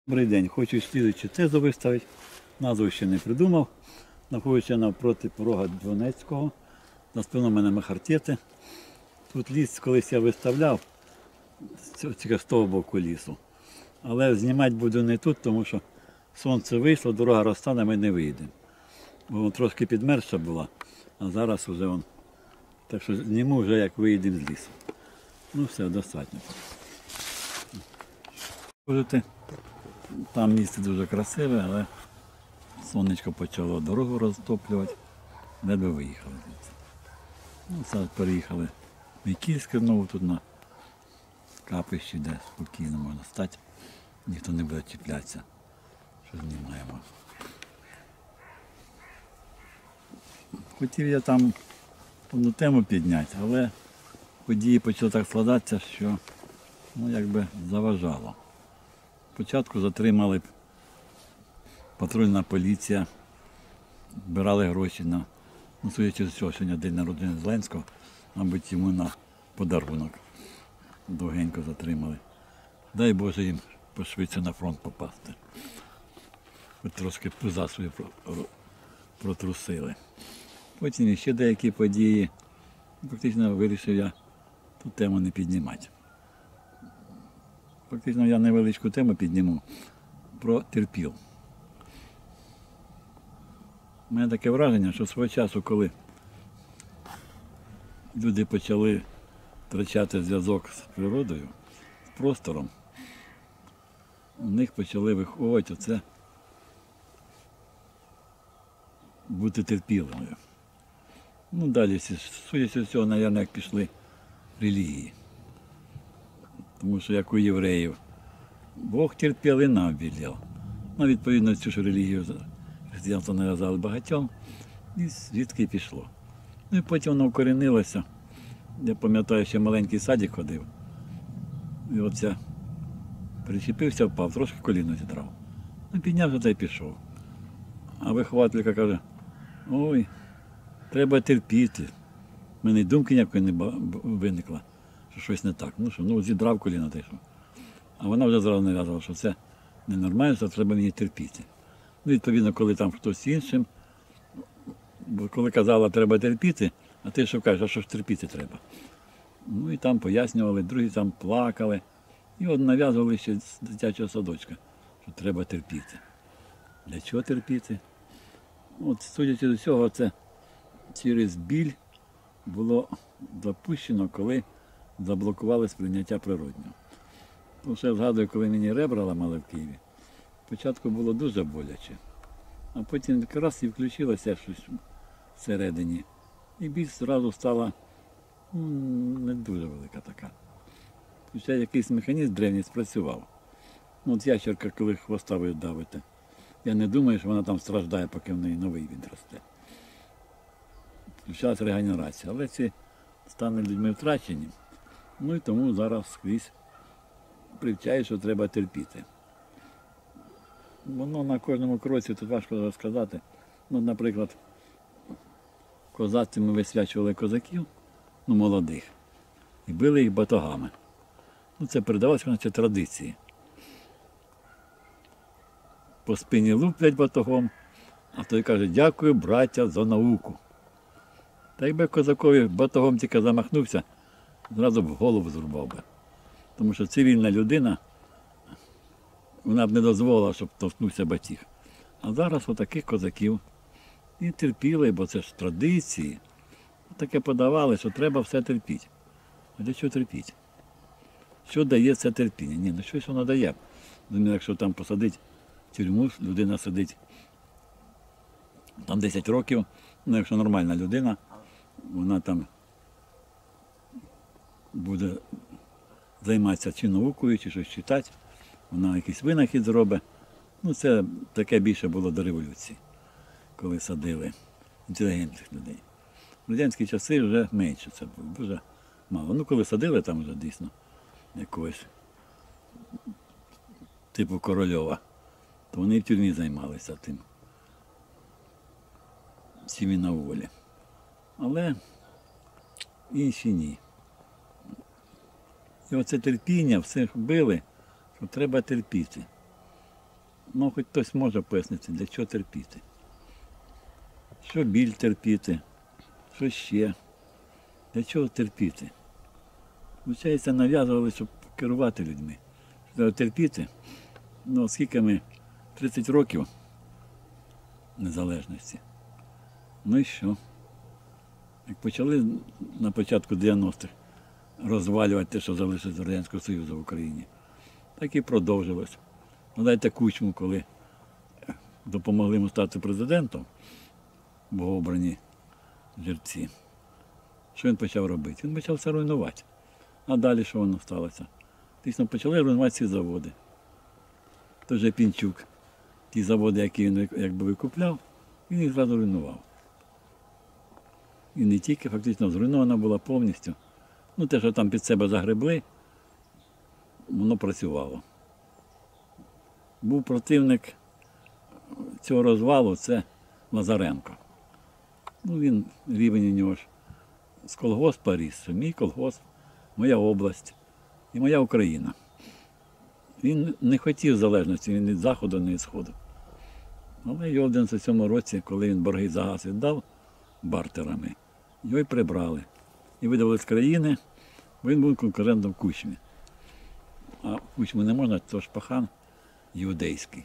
Добрий день, хочу слідуючу тезу виставити. Назву ще не придумав. Знаходжуся навпроти порога Донецького. На спину в мене махартєти. Тут ліс колись я виставляв, тільки з того боку лісу. Але знімати буду не тут, тому що сонце вийшло, дорога розтане, ми не вийдемо. Бо трошки підмерзша була, а зараз вже он. Так що зніму вже як вийдемо з лісу. Ну все, достатньо. Там місце дуже красиве, але сонечко почало дорогу розтоплювати, ледве виїхали. Ну, зараз переїхали в Микільське, знову тут на капищі, де спокійно можна стати, ніхто не буде чіплятися, що знімаємо. Хотів я там одну тему підняти, але події почали так складатися, що якби заважало. Спочатку затримали патрульна поліція, збирали гроші на, судячи з цього, сьогодні день народження Зеленського, мабуть, йому на подарунок. Довгенько затримали. Дай Боже їм пошвидше на фронт попасти. Хоч трошки пуза свої протрусили. Потім ще деякі події. Фактично вирішив я ту тему не піднімати. Фактично я невеличку тему підніму про терпіл. У мене таке враження, що свого часу, коли люди почали втрачати зв'язок з природою, з простором, у них почали виховувати оце бути терпілими. Ну далі, судячи з цього, мабуть, як пішли релігії. Тому що, як у євреїв, Бог терпів і нам велів. Ну, відповідно, цю ж релігію християнство нав'язали багатьом, і звідки пішло. Ну і потім воно укорінилося. Я пам'ятаю, ще маленький садик ходив. І оце причепився, впав, трошки коліно зідрав. Ну, піднявся та й пішов. А вихователька каже, ой, треба терпіти. У мене й думки ніякої не виникла, що щось не так. Ну, зідрав коліно та й що. А вона вже зразу нав'язала, що це ненормально, що треба мені терпіти. Ну, відповідно, коли там хтось іншим, бо коли казала, треба терпіти, а ти що кажеш, а що ж терпіти треба? Ну і там пояснювали, другі там плакали. І от нав'язували ще з дитячого садочка, що треба терпіти. Для чого терпіти? От, судячи до цього, це через біль було запущено, коли заблокували сприйняття природнього. Тому що я згадую, коли мені ребра ламали в Києві, спочатку було дуже боляче, а потім якраз і включилося щось всередині. І біль одразу стала не дуже велика така. Хоча якийсь механізм древній спрацював. От ящерка, коли хвоста ви давите, я не думаю, що вона там страждає, поки в неї новий відросте. Включалася регенерація, але ці стани людьми втрачені. Ну і тому зараз скрізь привчає, що треба терпіти. Воно на кожному кроці, тут важко розказати. Ну, наприклад, в козацтві ми висвячували козаків, молодих, і били їх батогами. Ну, це передавалося, наче традиції. По спині луплять батогом, а той каже, дякую, браття, за науку. Та якби козакові батогом тільки замахнувся, зразу б голову зрубав би. Тому що цивільна людина, вона б не дозволила, щоб торкнувся батіг. А зараз отаких козаків і терпіли, бо це ж традиції. Таке подавали, що треба все терпіти. А для чого терпіти? Що дає це терпіння? Ні, щось воно дає. Думаю, якщо там посадить в тюрму, людина сидить там 10 років, якщо нормальна людина, вона там буде займатися чи наукою, чи щось читати, вона якийсь винахід зробить. Це таке більше було до революції, коли садили інтелігентних людей. В радянські часи вже менше це було, дуже мало. Коли садили там вже дійсно якогось типу Корольова, то вони в тюрмі займалися тим. Всі на волі. Але інші ні. І оце терпіння всіх били, що треба терпіти. Ну, хоч хтось може пояснити, для чого терпіти. Що біль терпіти, що ще. Для чого терпіти? Виходить, нав'язували, щоб керувати людьми. Треба терпіти. Ну, скільки ми 30 років незалежності. Ну і що? Як почали на початку 90-х розвалювати те, що залишилось з Радянського Союзу в Україні, так і продовжилось. Ну, дайте Кучму, коли допомогли йому стати президентом, богообрані жерці. Що він почав робити? Він почав все руйнувати. А далі що воно сталося? Фактично почали руйнувати ці заводи. Той же Пінчук, ті заводи, які він якби викупляв, він їх зразу руйнував. І не тільки, фактично зруйнована була повністю. Ну, те, що там під себе загребли, воно працювало. Був противник цього розвалу, це Лазаренко. Ну, він, рівень у нього ж з колгоспа ріс, що мій колгосп, моя область і моя Україна. Він не хотів залежності, він ні з заходу, ні з сходу. Але його в 97-му році, коли він борги за газ віддав бартерами, його й прибрали. І видали з країни, бо він був конкурентом Кучмі. А Кучму не можна, то ж пахан іудейський.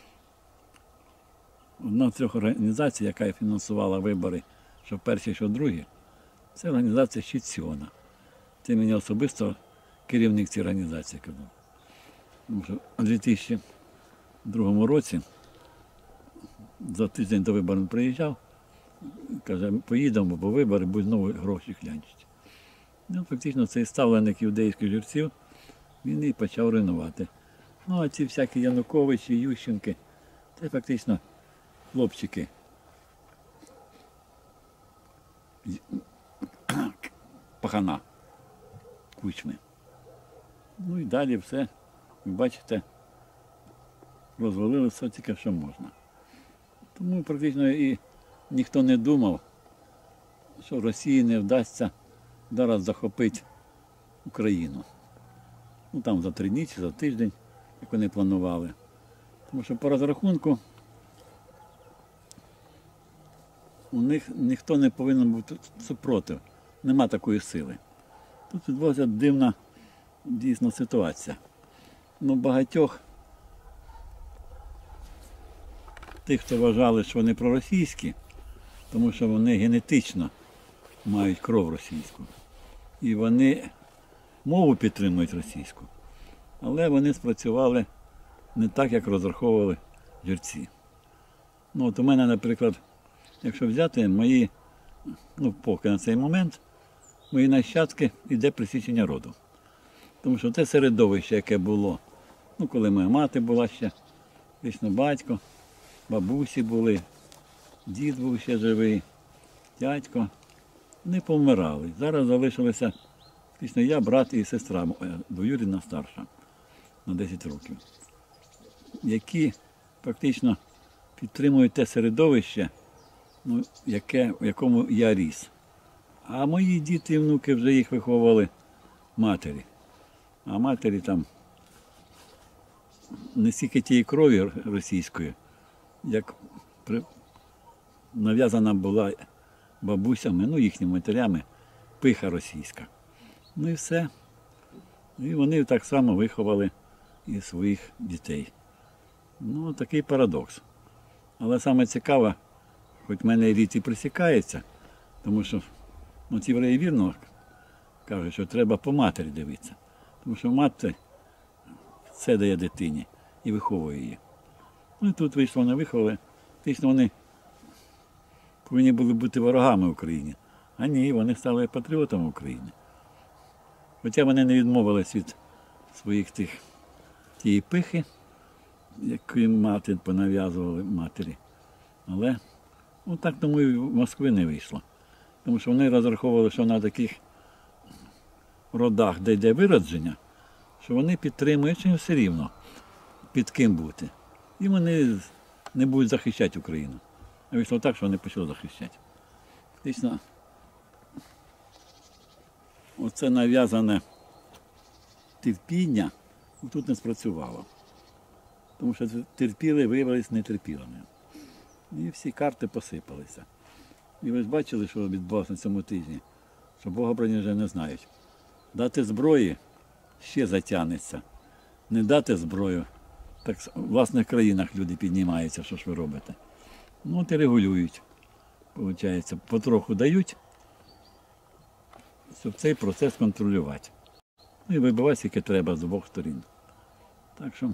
Одна з трьох організацій, яка фінансувала вибори, що перші, що другі, це організація Щиціона. Це мені особисто керівник цієї організації казав. Тому що у 2002 році, за тиждень до виборів приїжджав, каже, поїдемо, бо вибори, будуть знову гроші клянчити. Ну, фактично, цей ставленик іудейських жерців, він і почав руйнувати. Ну, а ці всякі Януковичі, Ющенки, це фактично хлопчики. Пахана Кучми. Ну і далі все, ви бачите, розвалили все тільки, що можна. Тому практично і ніхто не думав, що Росії не вдасться зараз захопити Україну. Ну там за 3 дні чи за тиждень, як вони планували. Тому що по розрахунку у них ніхто не повинен бути супротив. Нема такої сили. Тут відбулася дивна дійсно ситуація. Ну, багатьох тих, хто вважали, що вони проросійські, тому що вони генетично мають кров російську. І вони мову підтримують російську. Але вони спрацювали не так, як розраховували жерці. Ну, от у мене, наприклад, якщо взяти мої, ну, поки на цей момент, мої нащадки йде присічення роду. Тому що те середовище, яке було, ну, коли моя мати була ще, вічно батько, бабусі були, дід був ще живий, дядько, не помирали. Зараз залишилися фактично я, брат і сестра, двоюрідна старша, на 10 років, які фактично підтримують те середовище, ну, в якому я ріс. А мої діти і внуки вже їх виховували матері. А матері там не стільки тієї крові російської, як нав'язана була бабусями, ну їхніми матерями, пиха російська. Ну і все. І вони так само виховали і своїх дітей. Ну, такий парадокс. Але саме цікаве, хоч в мене рід і присікається, тому що ну, ці євреї вірно кажуть, що треба по матері дивитися. Тому що мати все дає дитині і виховує її. Ну і тут вийшло, вони виховали. Фактично вони повинні були бути ворогами України. А ні, вони стали патріотами України. Хоча вони не відмовились від своїх тієї пихи, яку їм мати понав'язували матері. Але ну, так тому і в Москві не вийшло. Тому що вони розраховували, що на таких родах, де йде виродження, що вони підтримують їм все рівно, під ким бути. І вони не будуть захищати Україну. А вийшло так, що вони почали захищати. Фактично, оце нав'язане терпіння тут не спрацювало. Тому що терпіли, виявилися нетерпілими. І всі карти посипалися. І ви ж бачили, що відбувалося на цьому тижні, що богобрані вже не знають. Дати зброї ще затягнеться. Не дати зброю, так в власних країнах люди піднімаються, що ж ви робите. Ну от і регулюють. Получається, потроху дають, щоб цей процес контролювати. Ну і вибивати, скільки треба з обох сторін. Так що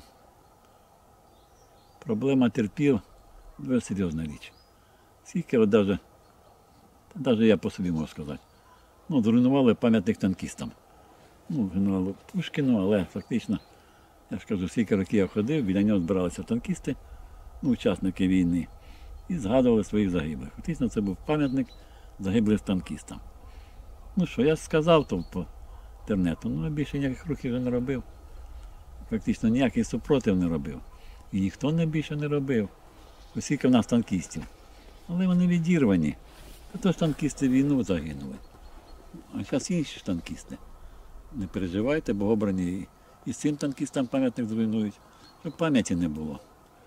проблема терпіл дуже серйозна річ. Скільки от навіть я по собі можу сказати, ну, зруйнували пам'ятник танкістам. Ну, генералу Пушкіну, але фактично, я ж кажу, скільки років я ходив, біля нього збиралися танкісти, ну, учасники війни, і згадували своїх загиблих. Фактично це був пам'ятник загиблих танкістам. Ну що, я сказав то по інтернету, ну, а більше ніяких рухів вже не робив. Фактично ніякий супротив не робив. І ніхто більше не робив. Оскільки в нас танкістів. Але вони відірвані. А то ж танкісти війну загинули. А зараз інші ж танкісти. Не переживайте, богобрані і з цим танкістам пам'ятник зруйнують, щоб пам'яті не було.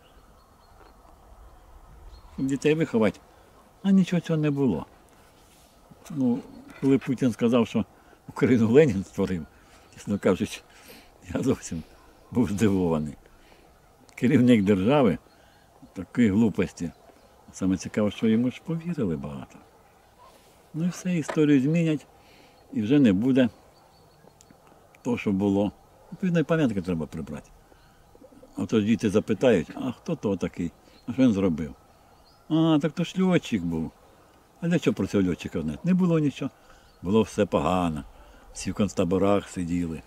Щоб дітей виховати, а нічого цього не було. Ну, коли Путін сказав, що Україну Ленін створив, чесно кажучи, я зовсім був здивований. Керівник держави такої глупості. Саме цікаво, що йому ж повірили багато. Ну і все, історію змінять, і вже не буде того, що було. Відповідно, і пам'ятки треба прибрати. А то ж діти запитають, а хто то такий? А що він зробив? А, так то ж льотчик був. А для чого про цього льотчика знати? Не було нічого. Було все погано. Всі в концтаборах сиділи.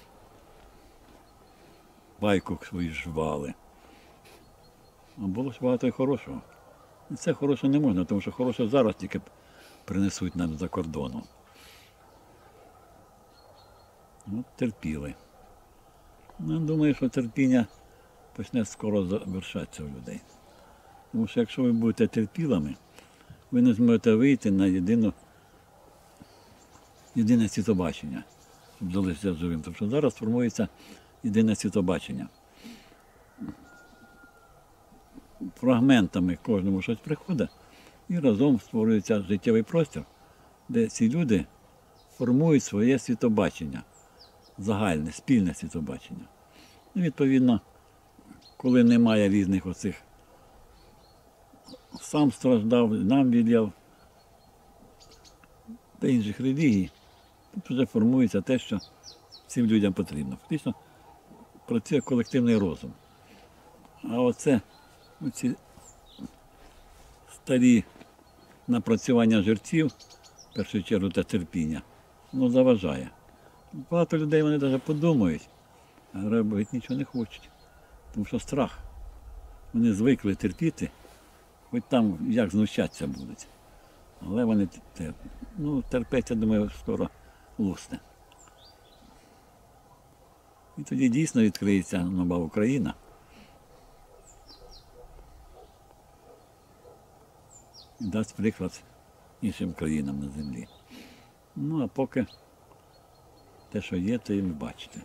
Байку свою жвали. А було ж багато і хорошого. І це хороше не можна, тому що хороше зараз тільки принесуть нам за кордону. От терпіли. Ну, я думаю, що терпіння почне скоро завершатися у людей. Тому що якщо ви будете терпілими, ви не зможете вийти на єдине світобачення, щоб залишитися живим. Тому що зараз формується єдине світобачення. Фрагментами кожному щось приходить і разом створюється життєвий простір, де ці люди формують своє світобачення, загальне, спільне світобачення. І відповідно, коли немає різних оцих сам страждав, нам віддав та інших релігій, тут вже формується те, що цим людям потрібно. Фактично працює колективний розум. А оці старі напрацювання жерців, в першу чергу те терпіння, воно заважає. Багато людей вони навіть подумають, а робити нічого не хочуть. Тому що страх. Вони звикли терпіти, хоч там як знущатися будуть. Але вони терпеться, думаю, скоро лусне. І тоді дійсно відкриється нова Україна. І дасть приклад іншим країнам на землі. Ну, а поки те, що є, то і ви бачите.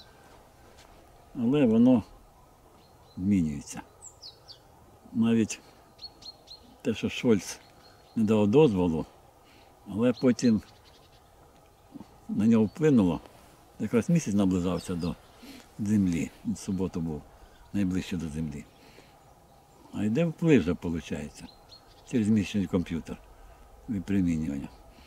Але воно змінюється. Навіть те, що Шольц не дав дозволу, але потім на нього вплинуло. Якраз місяць наближався до землі. В суботу був найближче до землі. А йде вплив вже, виходить, через місячний комп'ютер випромінювання.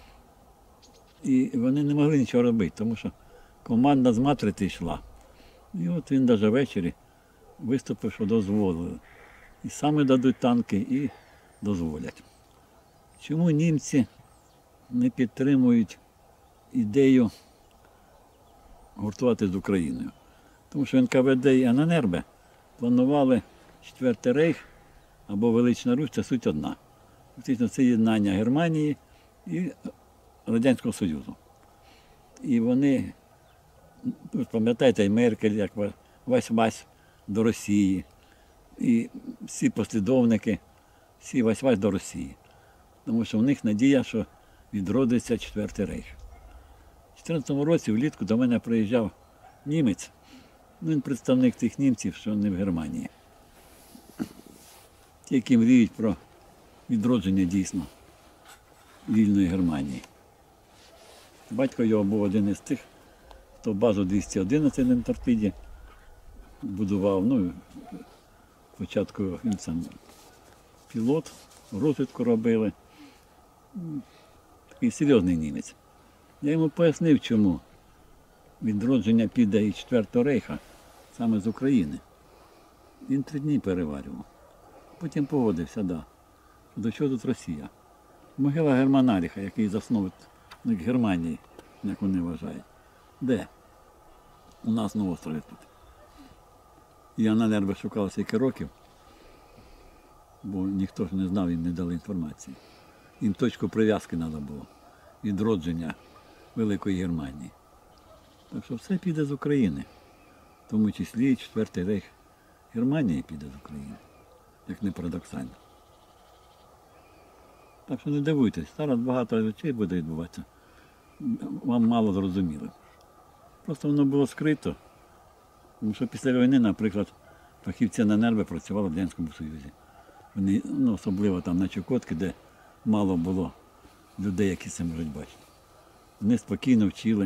І вони не могли нічого робити, тому що команда з матриці йшла. І от він навіть ввечері виступив, що дозволили. І саме дадуть танки, і дозволять. Чому німці не підтримують ідею гуртувати з Україною? Тому що НКВД і ННРБ планували Четвертий Рейх або Велична Русь, це суть одна. Фактично це єднання Германії і Радянського Союзу. І вони, ви пам'ятаєте, і Меркель, як вась-вась до Росії. І всі послідовники, всі вась-вась до Росії. Тому що в них надія, що відродиться Четвертий Рейх. У 2014 році влітку до мене приїжджав німець, Ну, він представник тих німців, що не в Германії. Ті, які мріють про відродження дійсно вільної Германії. Батько його був один із тих, хто базу 211 на Антарктиді будував. Ну, спочатку він сам пілот, розвідку робили. Такий серйозний німець. Я йому пояснив, чому відродження піде із Четвертого рейха саме з України. Він 3 дні переварював. Потім погодився, да. До чого тут Росія? Могила Германа Ріха, який засновник Германії, як вони вважають. Де? У нас на острові тут. Я на нерви шукав стільки років, бо ніхто ж не знав, їм не дали інформації. Їм точку прив'язки треба було. Відродження Великої Германії. Так що все піде з України. В тому числі і Четвертий рейх Германії піде з України. Як не парадоксально. Так що не дивуйтесь, зараз багато речей буде відбуватися. Вам мало зрозуміло. Просто воно було скрито. Тому що після війни, наприклад, фахівці на нерви працювали в Радянському Союзі. Вони, ну, особливо там на Чукотці, де мало було людей, які це можуть бачити. Вони спокійно вчили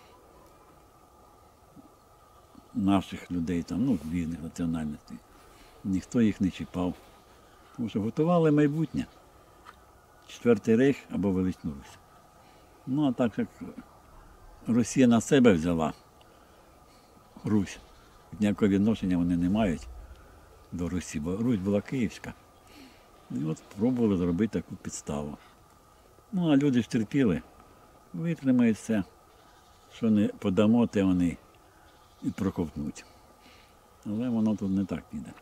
наших людей, там, ну, різних національностей. Ніхто їх не чіпав. Тому що готували майбутнє. Четвертий рейх або Величну Русь. Ну, а так як Росія на себе взяла Русь, ніякого відношення вони не мають до Русі, бо Русь була київська. І от спробували зробити таку підставу. Ну, а люди ж терпіли, витримають все, що не подамо, те вони і проковтнуть. Але воно тут не так піде.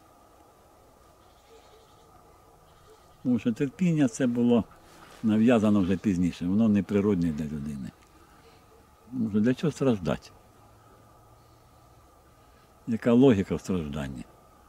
Тому що терпіння це було нав'язано вже пізніше, воно не природне для людини. Тому що для чого страждати? Яка логіка в стражданні?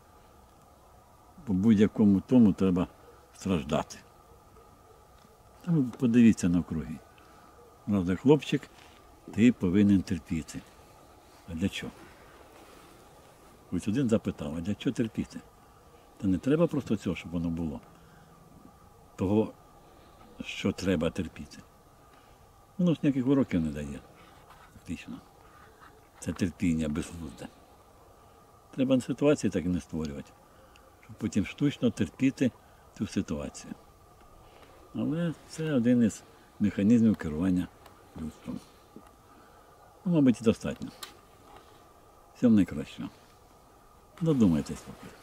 По будь-якому тому треба страждати. Там подивіться навкруги. Правда, хлопчик, ти повинен терпіти. А для чого? Ось один запитав, а для чого терпіти? Та не треба просто цього, щоб воно було. Того, що треба терпіти. Воно ж ніяких уроків не дає. Фактично. Це терпіння безглузде. Треба ситуації так і не створювати, щоб потім штучно терпіти цю ситуацію. Але це один із механізмів керування людством. Ну, мабуть, і достатньо. Всього найкращого. Додумайтесь поки.